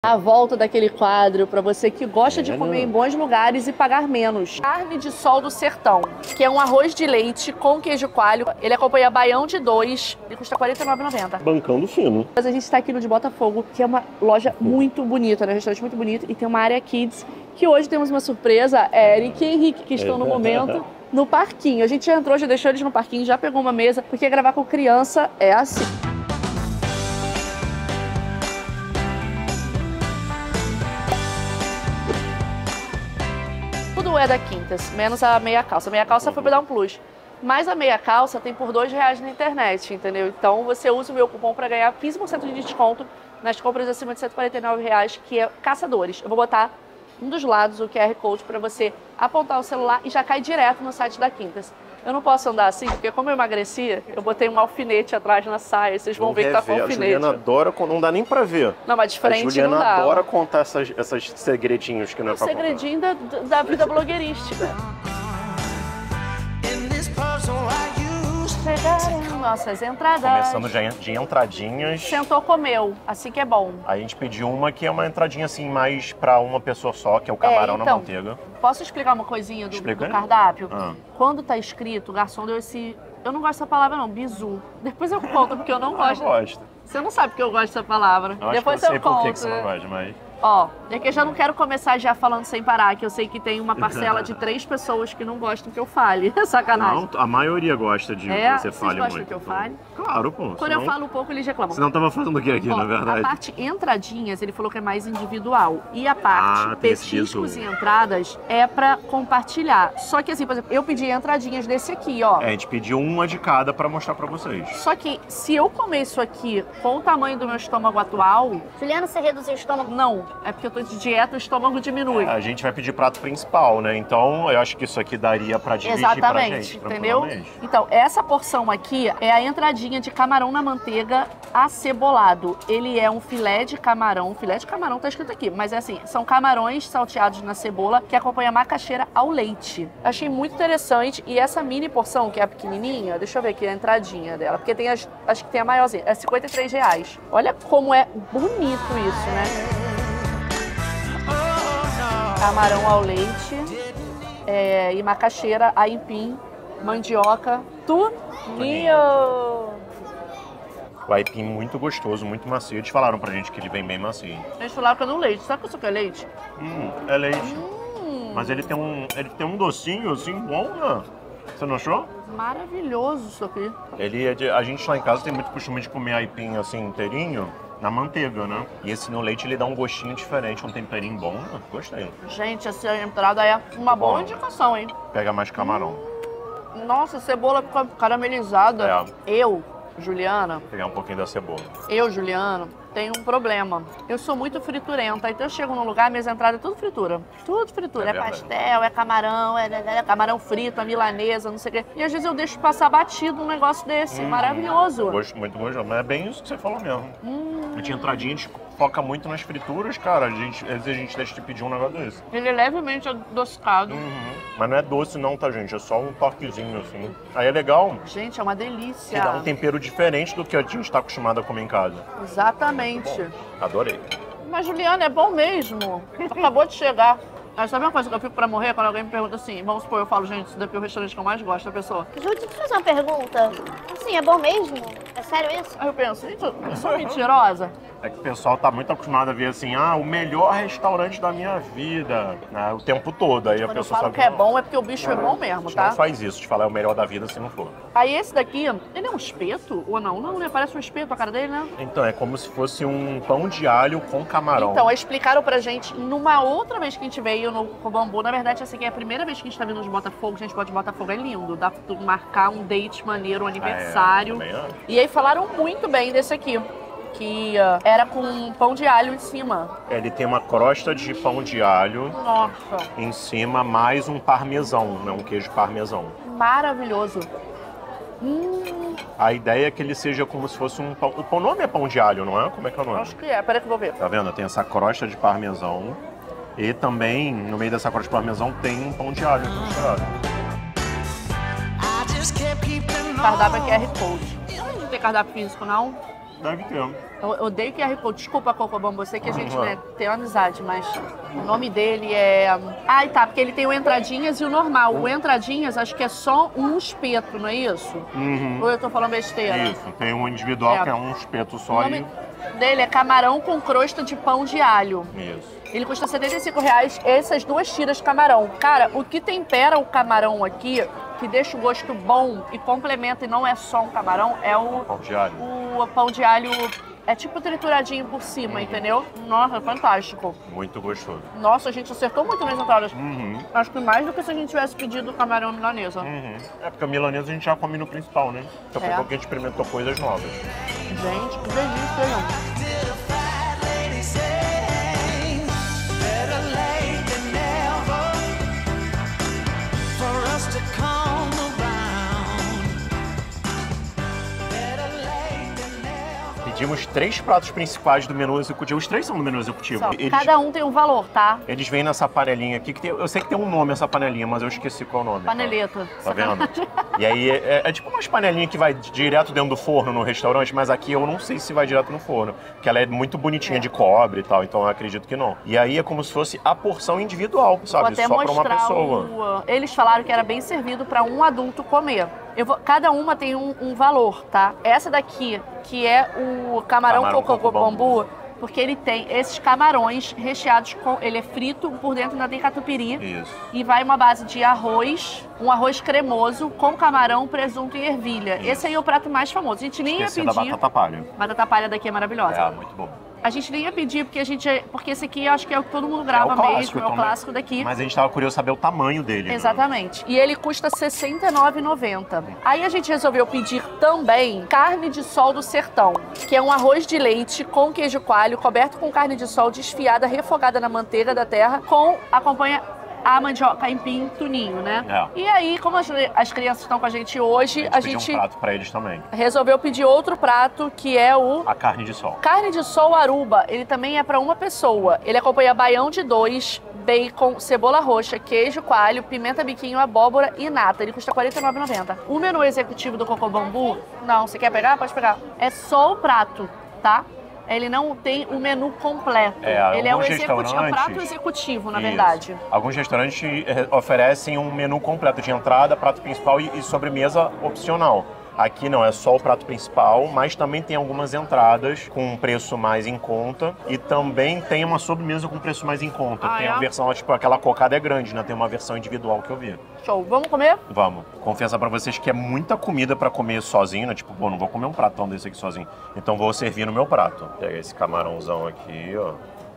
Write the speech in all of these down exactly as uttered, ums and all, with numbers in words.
A volta daquele quadro para você que gosta de comer em bons lugares e pagar menos. Carne de sol do sertão, que é um arroz de leite com queijo coalho. Ele acompanha baião de dois e custa quarenta e nove reais e noventa centavos. Bancando fino. Mas a gente está aqui no de Botafogo, que é uma loja muito bonita, né? Um restaurante muito bonito. E tem uma área kids, que hoje temos uma surpresa. É Eric e Henrique, que estão no momento no parquinho. A gente já entrou, já deixou eles no parquinho, já pegou uma mesa, porque gravar com criança é assim. Tudo é da Quintas, menos a meia calça. A meia calça foi para dar um plus. Mas a meia calça tem por dois reais na internet, entendeu? Então você usa o meu cupom para ganhar quinze por cento de desconto nas compras acima de cento e quarenta e nove reais, que é Caçadores. Eu vou botar um dos lados o Q R Code para você apontar o celular e já cai direto no site da Quintas. Eu não posso andar assim, porque como eu emagreci, eu botei um alfinete atrás na saia. Vocês vão ver que tá com alfinete. A Juliana adora, não dá nem pra ver. Não, mas diferente não dá. A Juliana não dá. adora contar essas, essas segredinhos que não é pra contar. Segredinho da, da vida blogueirística. Chegaram nossas entradas. Começando já de entradinhas. Sentou, comeu. Assim que é bom. A gente pediu uma que é uma entradinha assim mais pra uma pessoa só, que é o camarão é, então, na manteiga. Posso explicar uma coisinha do, do aí? cardápio? Ah. Quando tá escrito, o garçom deu esse... Eu não gosto dessa palavra não, bizu. Depois eu conto, porque eu não gosto. Eu gosto. Você não sabe que eu gosto dessa palavra. Eu Depois acho que eu eu sei conto. por que que você não gosta, mas... Ó, é que eu já não quero começar já falando sem parar, que eu sei que tem uma parcela de três pessoas que não gostam que eu fale. Sacanagem. Não, a maioria gosta de é, você fale muito. Vocês gostam que eu fale? Claro, pô. Quando senão, eu falo um pouco, eles reclamam. Você não tava fazendo o que aqui, Ó, na verdade? A parte entradinhas, ele falou que é mais individual. E a parte ah, petiscos e entradas é pra compartilhar. Só que assim, por exemplo, eu pedi entradinhas desse aqui, ó. É, a gente pediu uma de cada pra mostrar pra vocês. Só que se eu comer isso aqui com o tamanho do meu estômago atual... Juliana, você reduziu o estômago? Não, é porque eu tô de dieta, o estômago diminui. É, a gente vai pedir prato principal, né? Então, eu acho que isso aqui daria pra dividir Exatamente, pra gente, entendeu? Então, essa porção aqui é a entradinha de camarão na manteiga acebolado. Ele é um filé de camarão, filé de camarão tá escrito aqui, mas é assim, são camarões salteados na cebola que acompanha macaxeira ao leite. Achei muito interessante e essa mini porção, que é a pequenininha, deixa eu ver aqui a entradinha dela, porque tem as, acho que tem a maiorzinha, é cinquenta e três reais. Olha como é bonito isso, né? Camarão ao leite é, e macaxeira, aipim, mandioca, tuninho. O aipim muito gostoso, muito macio. Eles falaram pra gente que ele vem bem macio. Eles falaram que é no leite. Sabe que isso aqui é leite? Hum, é leite. Hum. Mas ele tem um, ele tem um docinho assim bom, né? Você não achou? Maravilhoso isso aqui. Ele é de, a gente lá em casa tem muito costume de comer aipim assim inteirinho. Na manteiga, né? E esse no leite ele dá um gostinho diferente, um temperinho bom. Ah, gostei. Gente, essa entrada é uma boa bom. indicação, hein? Pega mais camarão. Hum, nossa, a cebola fica caramelizada. É. Eu, Juliana... Vou pegar um pouquinho da cebola. Eu, Juliana, tenho um problema. Eu sou muito friturenta, então eu chego num lugar, minhas entradas é tudo fritura. Tudo fritura. É, é pastel, é camarão, é, é, é camarão frito, é milanesa, não sei o quê. E às vezes eu deixo passar batido um negócio desse. Hum, maravilhoso. Gosto, muito gostoso. Mas é bem isso que você falou mesmo. Hum. A gente entradinha, a gente foca muito nas frituras, cara. A gente, às vezes a gente deixa de pedir um negócio desse. Ele é levemente adocicado. Uhum. Mas não é doce não, tá, gente? É só um toquezinho, assim. Aí é legal. Gente, é uma delícia. Que dá um tempero diferente do que a gente tá acostumado a comer em casa. Exatamente. Adorei. Mas, Juliana, é bom mesmo. Acabou de chegar. Mas sabe uma coisa que eu fico pra morrer quando alguém me pergunta assim, vamos supor, eu falo, gente, isso daqui é o restaurante que eu mais gosto da pessoa. Ju, deixa eu te fazer uma pergunta. Assim, é bom mesmo? É sério isso? Aí eu penso, gente, eu sou mentirosa. É que o pessoal tá muito acostumado a ver assim, ah, o melhor restaurante da minha vida, né, o tempo todo. Aí a Quando eu pessoa falo sabe que é bom, é porque o bicho é bom mesmo, a gente tá? não faz isso, de falar é o melhor da vida se não for. Aí esse daqui, ele é um espeto ou não? Não, né? Parece um espeto a cara dele, né? Então, é como se fosse um pão de alho com camarão. Então, explicaram pra gente numa outra vez que a gente veio no Bambu. Na verdade, essa aqui é a primeira vez que a gente tá vindo de Botafogo. Gente, pode Botafogo é lindo. Dá pra tu marcar um date maneiro, um aniversário. É, é. E aí falaram muito bem desse aqui. Que uh, era com pão de alho em cima. Ele tem uma crosta de pão de alho. Nossa. Em cima, mais um parmesão, né? Um queijo parmesão. Maravilhoso. Hum. A ideia é que ele seja como se fosse um pão... O nome é pão de alho, não é? Como é que é o nome? Acho que é. Peraí que eu vou ver. Tá vendo? Tem essa crosta de parmesão. E também, no meio dessa crosta de parmesão, tem um pão de alho misturado. Cardápio é Q R Code. Não tem cardápio físico, não? Deve ter. Eu eu odeio Q R Code. Desculpa, Coco Bambu, eu sei que a gente né, tem uma amizade, mas o nome dele é... Ah, tá, porque ele tem o entradinhas e o normal. O entradinhas acho que é só um espeto, não é isso? Uhum. Ou eu tô falando besteira? Isso, tem um individual É. que é um espeto O só nome e... dele é camarão com crosta de pão de alho. Isso. Ele custa setenta e cinco reais essas duas tiras de camarão. Cara, o que tempera o camarão aqui, que deixa o gosto bom e complementa e não é só um camarão, é o Pão de alho. o pão de alho. É tipo trituradinho por cima, Uhum. entendeu? Nossa, é fantástico. Muito gostoso. Nossa, a gente acertou muito nas entradas. Uhum. Acho que mais do que se a gente tivesse pedido camarão milanesa. Uhum. É porque a milanesa a gente já come no principal, né? Então foi É. porque a gente experimentou coisas novas. Gente, que delícia, hein? Did a fat lady say, better late than never, for us to come around. Better late than never. Pedimos três pratos principais do menu executivo. Os três são do menu executivo. Só, Eles, cada um tem um valor, tá? eles vêm nessa panelinha aqui, que tem, eu sei que tem um nome essa panelinha, mas eu esqueci qual é o nome. tá? Paneleta. Tá vendo? E aí é, é tipo umas panelinhas que vai direto dentro do forno no restaurante, mas aqui eu não sei se vai direto no forno. Porque ela é muito bonitinha de cobre e tal, então eu acredito que não. E aí é como se fosse a porção individual, Vou sabe? até Só pra uma mostrar pessoa. o... Eles falaram que era bem servido para um adulto comer. Eu vou... Cada uma tem um, um valor, tá? Essa daqui, que é o camarão, Camarão coco coco bambu. bambu, porque ele tem esses camarões recheados com... Ele é frito, por dentro ainda tem catupiry. Isso. E vai uma base de arroz, um arroz cremoso com camarão, presunto e ervilha. Isso. Esse aí é o prato mais famoso. A gente nem Esqueci ia da pedir... batata palha. Batata palha daqui é maravilhosa. É, muito bom. A gente nem ia pedir, porque a gente... Porque esse aqui eu acho que é o que todo mundo grava é o clássico, mesmo, é o então, clássico daqui. Mas a gente tava curioso saber o tamanho dele. né? Exatamente. E ele custa sessenta e nove reais e noventa centavos. Aí a gente resolveu pedir também carne de sol do sertão, que é um arroz de leite com queijo coalho, coberto com carne de sol desfiada, refogada na manteiga da terra, com acompanha a mandioca aipim tuninho, né? É. E aí, como as, as crianças estão com a gente hoje, A a gente gente pediu um prato pra eles também. resolveu pedir outro prato, que é o A carne de sol. carne de sol aruba. Ele também é para uma pessoa. Ele acompanha baião de dois, bacon, cebola roxa, queijo coalho, pimenta biquinho, abóbora e nata. Ele custa quarenta e nove reais e noventa centavos. O menu executivo do Coco Bambu, não, você quer pegar? Pode pegar. É só o prato, tá? Ele não tem o menu completo. É, Ele é o alguns executivo, é o prato restaurantes- executivo, na Isso. verdade. Alguns restaurantes eh, oferecem um menu completo de entrada, prato principal e, e sobremesa opcional. Aqui não, é só o prato principal, mas também tem algumas entradas com um preço mais em conta e também tem uma sobremesa com preço mais em conta. Ah, tem é? a versão, tipo, aquela cocada é grande, né? Tem uma versão individual que eu vi. Show. Vamos comer? Vamos. Confessar pra vocês que é muita comida pra comer sozinho, né? Tipo, pô, não vou comer um pratão desse aqui sozinho. Então vou servir no meu prato. Pega esse camarãozão aqui, ó.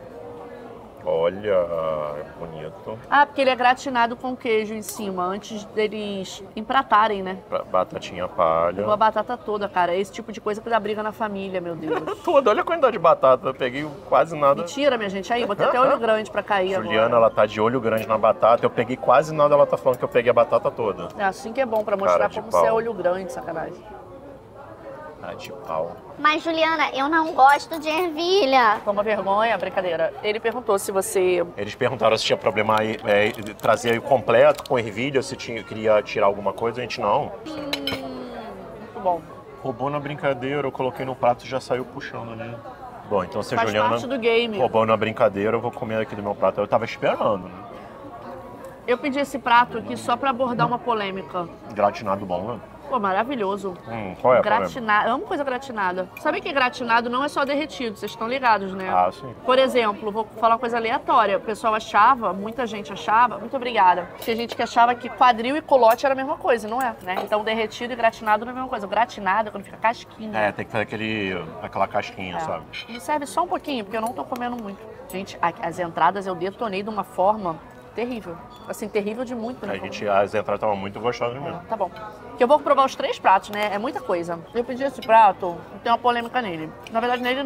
Olha, bonito. Ah, porque ele é gratinado com queijo em cima, antes deles empratarem, né? Pra- Batatinha palha. Com a batata toda, cara. Esse tipo de coisa que dá briga na família, meu Deus. Toda, olha a quantidade de batata. Eu peguei quase nada. Mentira, minha gente. Aí, botei até olho grande pra cair Juliana, agora. ela tá de olho grande na batata. Eu peguei quase nada, ela tá falando que eu peguei a batata toda. É assim que é bom, pra mostrar Cara de como pau. você é olho grande, sacanagem. Ah, de pau. Mas, Juliana, eu não gosto de ervilha. Foi uma vergonha, brincadeira. Ele perguntou se você... Eles perguntaram se tinha problema aí, é, trazer completo com ervilha, se tinha, queria tirar alguma coisa. A gente não. Muito bom. Roubou na brincadeira, eu coloquei no prato e já saiu puxando ali. Bom, então se a Faz Juliana parte do game. roubou na brincadeira, eu vou comer aqui do meu prato. Eu tava esperando, né? Eu pedi esse prato aqui só pra abordar uma polêmica. Gratinado bom, né? Pô, maravilhoso. Hum, qual é a problema? Gratinado. Amo coisa gratinada. Sabe que gratinado não é só derretido, vocês estão ligados, né? Ah, sim. Por exemplo, vou falar uma coisa aleatória. O pessoal achava, muita gente achava, muito obrigada. Tinha gente que achava que quadril e culote era a mesma coisa, não é? Né? Então derretido e gratinado não é a mesma coisa. O gratinado é quando fica casquinha. É, tem que fazer aquele, aquela casquinha, É. sabe? Me serve só um pouquinho, porque eu não tô comendo muito. Gente, a- as entradas eu detonei de uma forma terrível. Assim, terrível de muito, né? A gente, as entradas estavam muito gostosas mesmo. Tá bom. Que eu vou provar os três pratos, né? É muita coisa. Eu pedi esse prato, tem uma polêmica nele. Na verdade, nele não.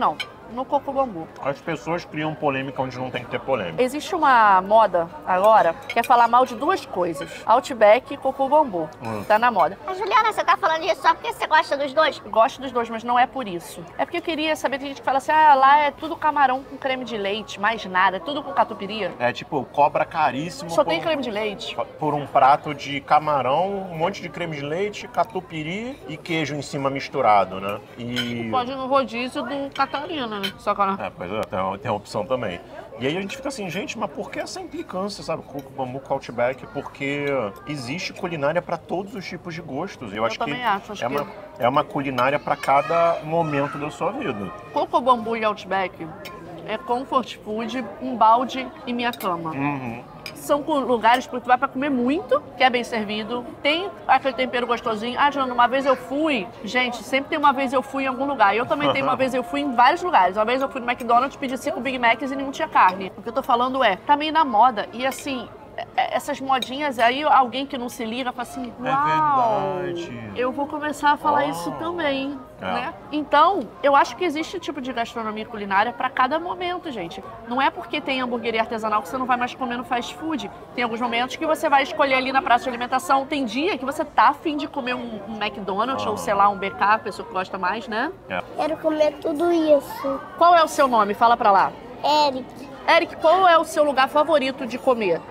no coco bambu. As pessoas criam polêmica onde não tem que ter polêmica. Existe uma moda agora que é falar mal de duas coisas. Outback e coco bambu. Hum. Tá na moda. Mas, Juliana, você tá falando isso só porque você gosta dos dois? Gosto dos dois, mas não é por isso. É porque eu queria saber, tem gente que fala assim, ah, lá é tudo camarão com creme de leite, mais nada, é tudo com catupiry. É tipo, cobra caríssimo Só por, tem creme de leite. por um prato de camarão, um monte de creme de leite, catupiry e queijo em cima misturado, né? E... Pode ir no rodízio do Catarina, né? Só que ela... É, pois é, tem, tem a opção também. E aí a gente fica assim, gente, mas por que essa implicância, sabe? Coco bambu com Outback? Porque existe culinária para todos os tipos de gostos. Eu, Eu acho que também acho, acho é, que- uma, é uma culinária para cada momento da sua vida. Coco bambu e Outback é comfort food, um balde e minha cama. Uhum. São cu- lugares que tu vai pra comer muito, que é bem servido, tem aquele tempero gostosinho. Ah, Jana, uma vez eu fui... Gente, sempre tem uma vez eu fui em algum lugar. Eu também tenho uma vez eu fui em vários lugares. Uma vez eu fui no McDonald's, pedi cinco Big Macs e nenhum tinha carne. O que eu tô falando é, tá meio na moda. E assim... é- essas modinhas, aí alguém que não se liga fala assim, uau, verdade. eu vou começar a falar Oh. isso também, É. né? Então, eu acho que existe tipo de gastronomia culinária para cada momento, gente. Não é porque tem hamburgueria artesanal que você não vai mais comer no fast food. Tem alguns momentos que você vai escolher ali na praça de alimentação. Tem dia que você tá afim de comer um, um McDonald's Ah. ou, sei lá, um B K, a pessoa que gosta mais, né? Quero comer tudo isso. Qual é o seu nome? Fala pra lá. Eric, Eric, qual é o seu lugar favorito de comer?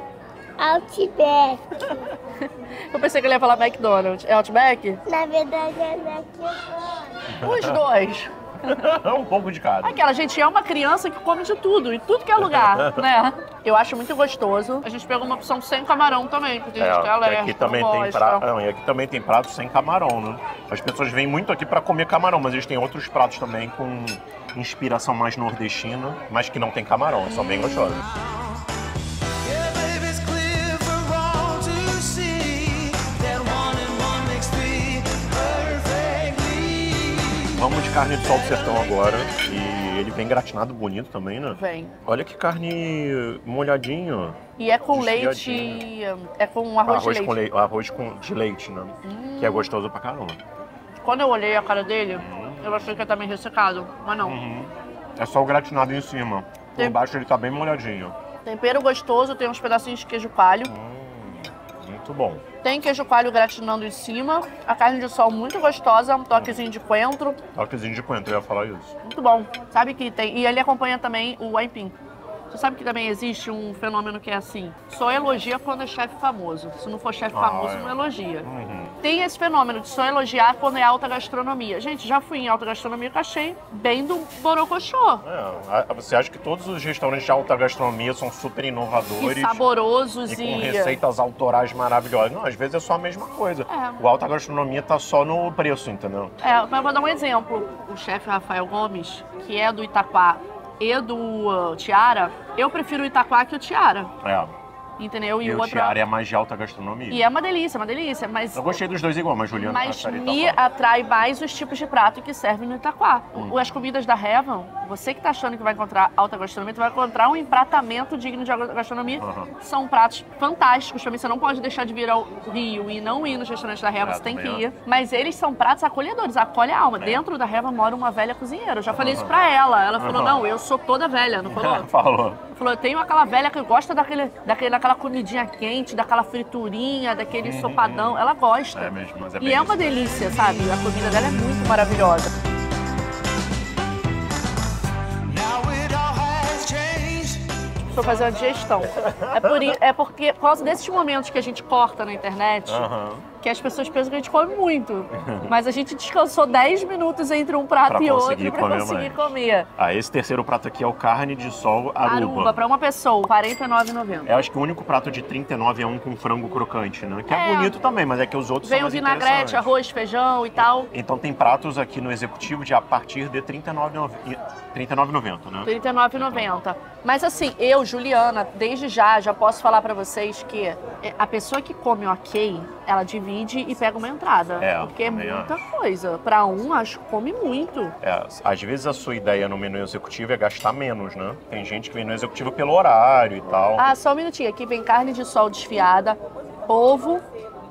Outback. Eu pensei que ele ia falar McDonald's. É Outback? Na verdade é McDonald's. Os dois. um pouco de cada. Aquela, gente, é uma criança que come de tudo, em tudo que é lugar, né? Eu acho muito gostoso. A gente pegou uma opção sem camarão também, porque a gente é É, alérgico, aqui também não tem gosta. prato, não, e aqui também tem pratos sem camarão, né? As pessoas vêm muito aqui para comer camarão, mas eles têm outros pratos também com inspiração mais nordestina, mas que não tem camarão, são bem gostosos. Yeah, baby, it's clear for all to see that one and one makes three perfectly. Vamos de carne de sol do sertão agora, e ele vem gratinado bonito também, né? Vem. Olha que carne molhadinho. E é com leite, Desfiadinho. é com um arroz, Arroz, de com leite. leite, arroz com, de leite, né? Que é gostoso pra caramba. Quando eu olhei a cara dele, eu achei que ia estar meio ressecado, mas não. Uhum. É só o gratinado em cima. Por Tem- baixo ele tá bem molhadinho. Tempero gostoso, tem uns pedacinhos de queijo coalho. Muito bom. Tem queijo coalho gratinando em cima. A carne de sol muito gostosa, um toquezinho de coentro. Toquezinho de coentro, eu ia falar isso. Muito bom. Sabe que tem... E ele acompanha também o aipim. Você sabe que também existe um fenômeno que é assim, só elogia quando é chefe famoso. Se não for chefe Ah, famoso, é. não elogia. Uhum. Tem esse fenômeno de só elogiar quando é alta gastronomia. Gente, já fui em alta gastronomia que achei bem do borocochô. É, a- você acha que todos os restaurantes de alta gastronomia são super inovadores E saborosos e e... com receitas autorais maravilhosas? Não, às vezes é só a mesma coisa. É. O alta gastronomia tá só no preço, entendeu? É, mas eu vou dar um exemplo. O chefe Rafael Gomes, que é do Itaquá e do uh, Tiara, eu prefiro o Itaquá que o Tiara, É. entendeu? E, o o outro... Tiara é mais de alta gastronomia. E é uma delícia, uma delícia, mas... Eu gostei dos dois igual, mas Juliana Mas Cassari tá me falando. atrai mais os tipos de prato que servem no Itaquá. Hum. O- As comidas da Heaven, você que tá achando que vai encontrar alta gastronomia, tu vai encontrar um empratamento digno de alta gastronomia. Aham. São pratos fantásticos também. Você não pode deixar de vir ao Rio e não ir nos restaurantes da Heaven, É, você tem que também ir. Mas eles são pratos acolhedores, acolhe a alma. É. Dentro da Heaven mora uma velha cozinheira. Eu já falei isso pra ela. Ela falou, Aham. não, eu sou toda velha, não falou? Falou. Falou, eu tenho aquela velha que gosta daquele, daquele, daquela comidinha quente, daquela friturinha, daquele sopadão. Ela gosta. É mesmo, mas é e bem é uma isso mesmo. delícia, sabe? A comida dela é muito maravilhosa. Now it all has changed. Pra fazer uma digestão. É, por, i- é porque, por causa desses momentos que a gente corta na internet, Aham. que as pessoas pensam que a gente come muito. Mas a gente descansou dez minutos entre um prato Pra e conseguir outro pra comer conseguir mais. comer. Ah, esse terceiro prato aqui é o carne de sol aruba. Aruba, pra uma pessoa, quarenta e nove reais e noventa centavos. Eu acho que o único prato de trinta e nove é um com frango crocante, né? Que é, É. bonito também, mas é que os outros Vem são o mais vinagrete, interessantes. arroz, feijão e tal. Então tem pratos aqui no executivo de a partir de trinta e nove reais e noventa centavos, né? trinta e nove reais e noventa centavos. Mas assim, eu, Juliana, desde já, já posso falar pra vocês que a pessoa que come ok, ela divide e pega uma entrada. É, porque é também muita acho. coisa. Pra um, acho que come muito. É, às vezes a sua ideia no menu executivo é gastar menos, né? Tem gente que vem no executivo pelo horário e tal. Ah, só um minutinho. Aqui vem carne de sol desfiada, ovo,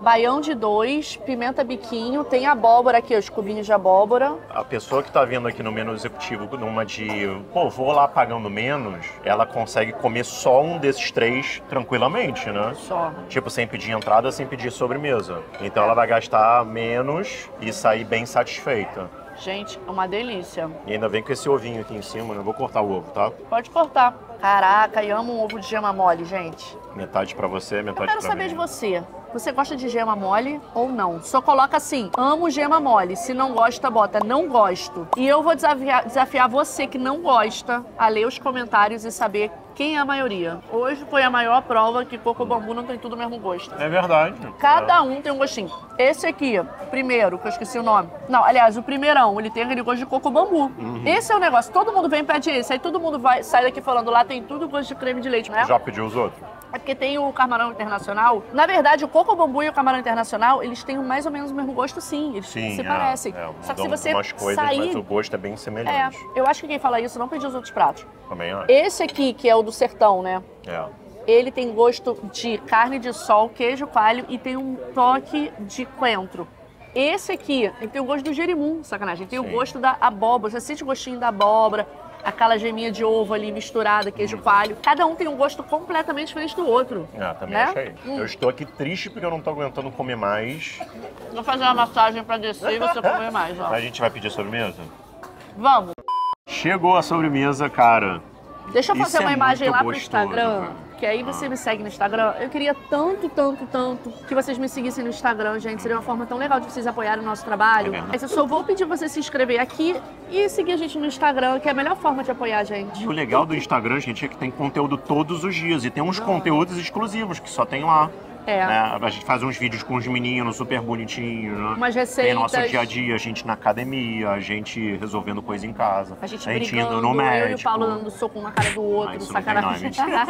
baião de dois, pimenta biquinho, tem abóbora aqui, os cubinhos de abóbora. A pessoa que tá vindo aqui no menu executivo numa de, pô, vou lá pagando menos, ela consegue comer só um desses três tranquilamente, né? Só. Tipo, sem pedir entrada, sem pedir sobremesa. Então ela vai gastar menos e sair bem satisfeita. Gente, é uma delícia. E ainda vem com esse ovinho aqui em cima, né? Vou cortar o ovo, tá? Pode cortar. Caraca, eu amo um ovo de gema mole, gente. Metade pra você, metade Eu quero pra saber mim. de você. Você gosta de gema mole ou não? Só coloca assim, amo gema mole. Se não gosta, bota não gosto. E eu vou desafiar, desafiar você que não gosta a ler os comentários e saber quem é a maioria. Hoje foi a maior prova que coco bambu não tem tudo o mesmo gosto. É verdade. Cada um tem um gostinho. Esse aqui, o primeiro, que eu esqueci o nome. Não, aliás, o primeirão, ele tem aquele gosto de coco bambu. Uhum. Esse é o negócio. Todo mundo vem e pede esse. Aí todo mundo vai, sai daqui falando, lá tem tudo gosto de creme de leite, né? Já pediu os outros? É porque tem o camarão internacional. Na verdade, o coco bambu e o camarão internacional, eles têm mais ou menos o mesmo gosto, sim. Eles Sim, se é, parecem. É, Só que se mudam você umas coisas, sair... mas o gosto é bem É, semelhante. eu acho que quem fala isso não pediu os outros pratos. Também acho. Esse aqui, que é o do sertão, né? É. Ele tem gosto de carne de sol, queijo coalho e tem um toque de coentro. Esse aqui, ele tem o gosto do jerimum, sacanagem. Tem Sim. o gosto da abóbora, você sente o gostinho da abóbora, aquela geminha de ovo ali misturada, queijo coalho. Cada um tem um gosto completamente diferente do outro. Ah, também né? achei. Hum. Eu estou aqui triste porque eu não tô aguentando comer mais. Vou fazer uma massagem pra descer e você comer mais, ó. A gente vai pedir sobremesa? Vamos. Chegou a sobremesa, cara. Deixa eu Isso fazer é uma imagem muito lá pro gostoso, Instagram, cara. que aí você me segue no Instagram. Eu queria tanto, tanto, tanto que vocês me seguissem no Instagram, gente. Seria uma forma tão legal de vocês apoiarem o nosso trabalho. É verdade. Mas eu só vou pedir você se inscrever aqui e seguir a gente no Instagram, que é a melhor forma de apoiar a gente. E o legal do Instagram, gente, é que tem conteúdo todos os dias. E tem uns conteúdos exclusivos que só tem lá. É. Né? A gente faz uns vídeos com os meninos super bonitinhos, né? Umas Tem receitas. nosso dia a dia, a gente na academia, a gente resolvendo coisa em casa. A gente, indo brigando, no médico. eu e o Paulo dando soco um na cara do outro, Ah, isso não tem sacanagem.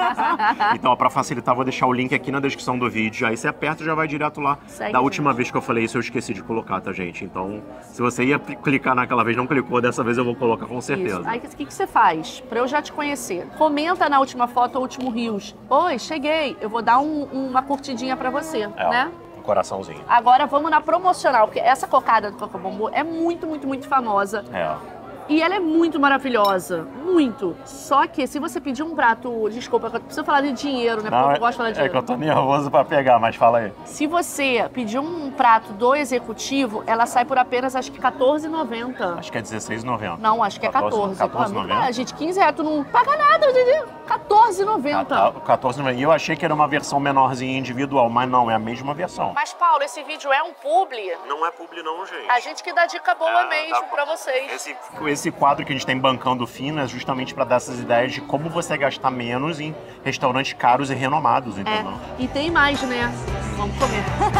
nome. Então, ó, pra facilitar, vou deixar o link aqui na descrição do vídeo. Aí você aperta e já vai direto lá. Segue, da última gente. vez que eu falei isso, eu esqueci de colocar, tá, gente? Então, se você ia clicar naquela vez, não clicou, dessa vez eu vou colocar com certeza. Isso. Aí o que, que você faz? Pra eu já te conhecer. Comenta na última foto ou último Reels. Oi, cheguei. Eu vou dar um- uma curtidinha pra você, É, né? um coraçãozinho. Agora vamos na promocional, porque essa cocada do Coco Bambu é muito, muito, muito famosa. É. E ela é muito maravilhosa. Muito. Só que se você pedir um prato... Desculpa, eu preciso falar de dinheiro, né? Porque eu Não, não gosto de falar de é, é dinheiro. que eu tô nervoso pra pegar, mas fala aí. Se você pedir um prato do executivo, ela sai por apenas, acho que quatorze reais e noventa centavos. Acho que é dezesseis reais e noventa centavos. Não, acho que é quatorze. quatorze reais e noventa Ah, gente, quinze reais, tu não paga nada hoje em dia. quatorze reais e noventa centavos. quatorze reais e noventa centavos. E eu achei que era uma versão menorzinha individual, mas não, é a mesma versão. Mas, Paulo, esse vídeo é um publi? Não é publi não, gente. A gente que dá dica boa Ah, mesmo tá. pra vocês. Esse, esse quadro que a gente tem bancando fino é justamente para dar essas ideias de como você gastar menos em restaurantes caros e renomados, entendeu? É. E tem mais, né? Vamos comer.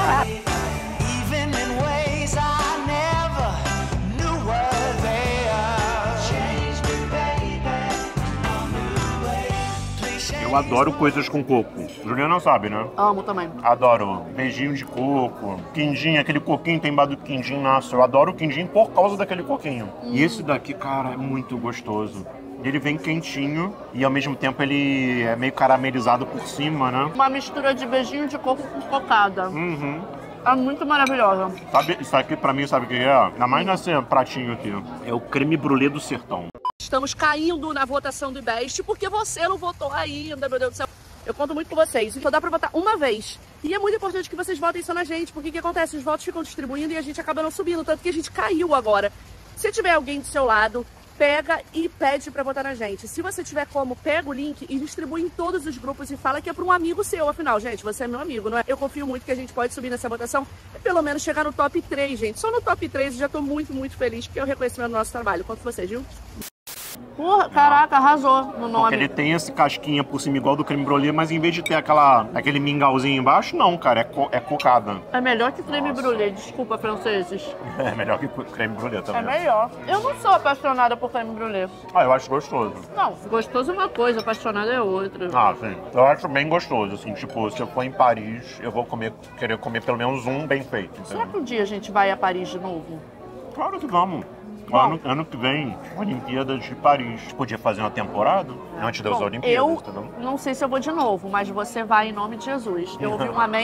Even in ways I never knew were there. Change me, baby, a new way. Please change Eu adoro coisas com coco. Juliana sabe, né? Amo também. Adoro beijinho de coco, quindim, aquele coquinho tem embaixo do quindim, nossa, eu adoro o quindim por causa daquele coquinho. E esse daqui, cara, é muito gostoso. Ele vem quentinho e ao mesmo tempo ele é meio caramelizado por cima, né? Uma mistura de beijinho de coco com cocada. Uhum. É muito maravilhosa. Sabe, isso aqui pra mim, sabe o que é? Ainda mais nesse pratinho aqui. É o creme brulee do sertão. Estamos caindo na votação do Best porque você não votou ainda, meu Deus do céu. Eu conto muito com vocês, então dá pra votar uma vez. E é muito importante que vocês votem só na gente, porque o que acontece? Os votos ficam distribuindo e a gente acaba não subindo, tanto que a gente caiu agora. Se tiver alguém do seu lado, pega e pede pra votar na gente. Se você tiver como, pega o link e distribui em todos os grupos e fala que é pra um amigo seu, afinal, gente, você é meu amigo, não é? Eu confio muito que a gente pode subir nessa votação e pelo menos chegar no top três, gente. Só no top três eu já tô muito, muito feliz, porque é o reconhecimento do nosso trabalho. Conto com vocês, viu? Porra, caraca, arrasou no nome. Porque ele tem esse casquinha por cima igual do creme brulee, mas em vez de ter aquela, aquele mingauzinho embaixo, não, cara, é, co- é cocada. É melhor que creme Nossa. brulee, desculpa, franceses. É melhor que creme brulee É também. melhor. Eu não sou apaixonada por creme brulee. Ah, eu acho gostoso. Não, gostoso é uma coisa, apaixonada é outra. Ah, sim. Eu acho bem gostoso, assim, tipo, se eu for em Paris, eu vou comer, querer comer pelo menos um bem feito. Será entendeu? que um dia a gente vai a Paris de novo? Claro que vamos. Ano, ano que vem, Olimpíadas de Paris. Podia fazer uma temporada antes das Bom, Olimpíadas, eu entendeu? não sei se eu vou de novo, mas você vai em nome de Jesus. Eu ouvi um amém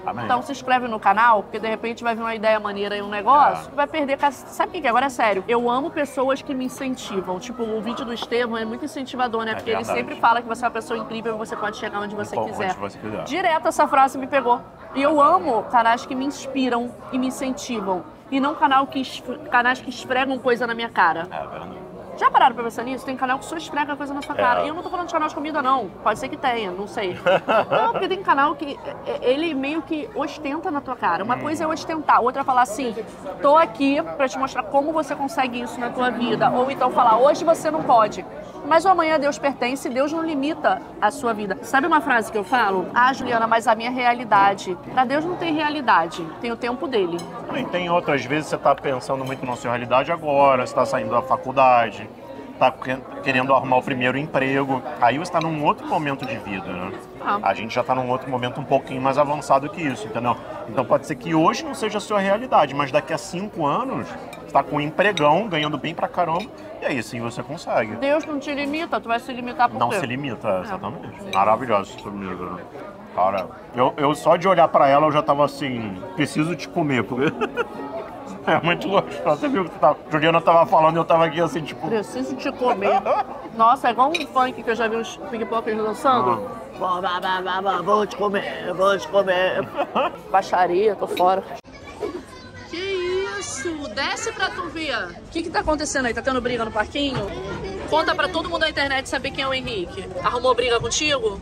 Amém. Então se inscreve no canal, porque de repente vai vir uma ideia maneira e um negócio, É. vai perder... Sabe o que que é? Agora é sério. Eu amo pessoas que me incentivam. Tipo, o vídeo do Estevão é muito incentivador, né? É Porque verdade. ele sempre fala que você é uma pessoa incrível e você pode chegar onde você Bom, quiser. onde você quiser. Direto essa frase me pegou. E eu amo canais que me inspiram e me incentivam. E não canal que, esf- canais que esfregam coisa na minha cara. É verdade. Já pararam pra pensar nisso? Tem canal que só esfrega coisa na sua cara. É. E eu não tô falando de canal de comida, não. Pode ser que tenha, não sei. Não, porque tem canal que é, ele meio que ostenta na tua cara. Uma coisa é ostentar, outra é falar assim, tô aqui pra te mostrar como você consegue isso na tua vida. Ou então falar, hoje você não pode. Mas o amanhã Deus pertence e Deus não limita a sua vida. Sabe uma frase que eu falo? Ah, Juliana, mas a minha realidade. Pra Deus não tem realidade, tem o tempo dele. E tem outras vezes você tá pensando muito na sua realidade agora, você tá saindo da faculdade, tá que- querendo arrumar o primeiro emprego. Aí você tá num outro momento de vida, né? Ah. A gente já tá num outro momento um pouquinho mais avançado que isso, entendeu? Então pode ser que hoje não seja a sua realidade, mas daqui a cinco anos você tá com um empregão, ganhando bem pra caramba, e aí sim você consegue. Deus não te limita, tu vai se limitar por Não quê? se limita, exatamente. Maravilhosa essa sobremesa, né? Cara, eu, eu só de olhar pra ela eu já tava assim, preciso te comer, porque é muito gostoso. Você viu que tá, Juliana tava falando e eu tava aqui assim, tipo... Preciso te comer. Nossa, é igual um funk que eu já vi uns pickpockers dançando. Vou, vá, vá, vá, vá, vou te comer, vou te comer. Baixaria, tô fora. Que isso? Desce pra tu ver. O que que tá acontecendo aí? Tá tendo briga no parquinho? Conta pra todo mundo na internet saber quem é o Henrique. Arrumou briga contigo?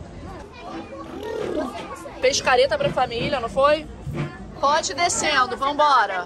Fez careta pra família, não foi? Pode ir descendo, vambora.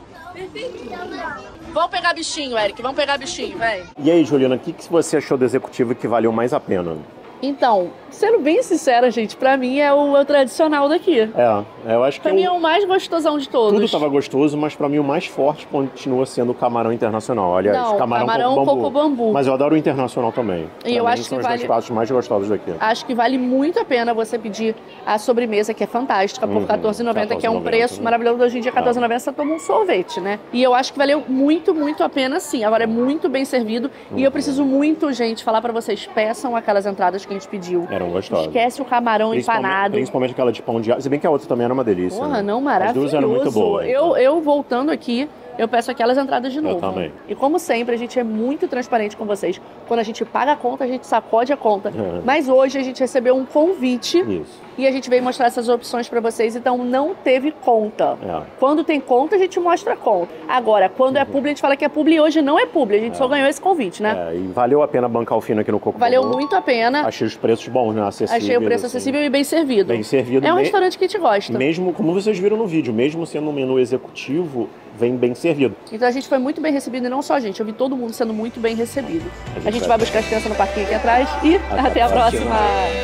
Vamos pegar bichinho, Eric, vamos pegar bichinho, vem. E aí, Juliana, o que, que você achou do executivo que valeu mais a pena? Então, sendo bem sincera, gente, pra mim é o, é o tradicional daqui. É, eu acho que Pra mim é o mais gostosão de todos. tudo tava gostoso, mas pra mim o mais forte continua sendo o camarão internacional. Aliás, Não, camarão, camarão coco bambu. coco bambu. Mas eu adoro o internacional também. E eu Pra mim, acho que são os vale- dois pratos mais gostosos daqui. Acho que vale muito a pena você pedir a sobremesa, que é fantástica, por Uhum, quatorze reais e noventa centavos, que é um quatorze reais e noventa preço centavos, né? maravilhoso. Hoje em dia, quatorze reais e noventa centavos, você toma um sorvete, né? E eu acho que valeu muito, muito a pena, sim. Agora, é muito bem servido. E Uhum. eu preciso muito, gente, falar pra vocês, peçam aquelas entradas que a gente pediu. Eram gostosas. Esquece o camarão Principalmente- empanado. Principalmente aquela de pão de alho. Se bem que a outra também era uma delícia. Porra, né? não, As maravilhoso. duas eram muito boas. Eu, eu voltando aqui, eu peço aquelas entradas de novo. também. E como sempre, a gente é muito transparente com vocês. Quando a gente paga a conta, a gente sacode a conta. É. Mas hoje a gente recebeu um convite Isso. e a gente veio mostrar essas opções pra vocês, então não teve conta. É. Quando tem conta, a gente mostra a conta. Agora, quando é publi, a gente fala que é publi e hoje não é publi. A gente só ganhou esse convite, né? É, e valeu a pena bancar o fino aqui no Coco Valeu Bambu. muito a pena. Achei os preços bons, né? Acessíveis. Achei o preço assim. acessível e bem servido. Bem servido. É um me- restaurante que a gente gosta. Mesmo, como vocês viram no vídeo, mesmo sendo um menu executivo, vem bem servido. Então a gente foi muito bem recebido e não só a gente, eu vi todo mundo sendo muito bem recebido. A gente A gente vai- vai buscar as crianças no parquinho aqui atrás e Até até a a próxima. próxima.